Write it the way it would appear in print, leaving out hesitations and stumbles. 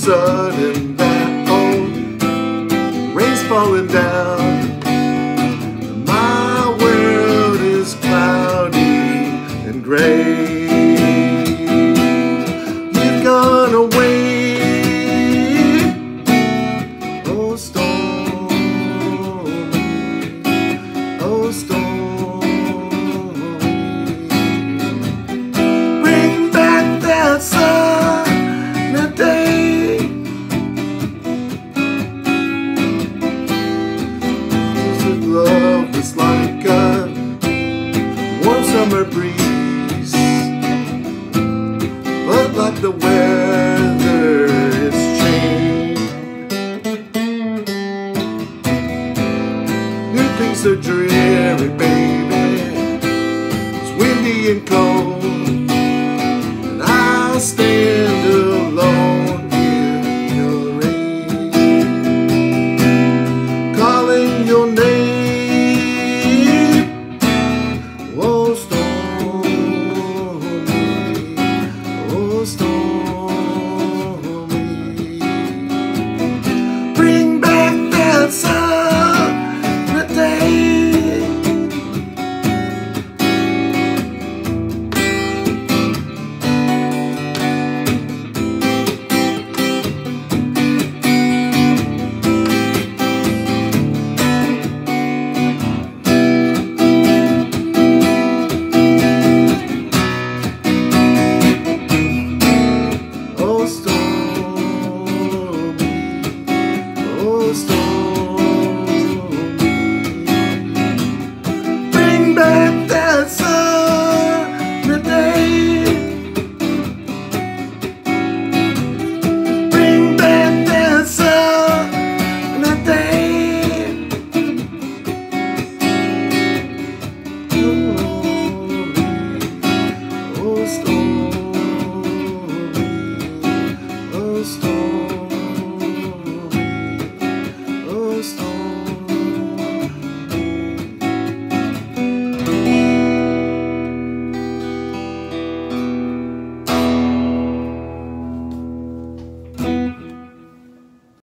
sudden that old rain's falling down. My world is cloudy and gray. You've gone away, oh Stormy, oh Stormy. Bring back that sunny day. Love is like a warm summer breeze, but like the weather it's changed. New things are dreary, baby. It's windy and cold, and I stay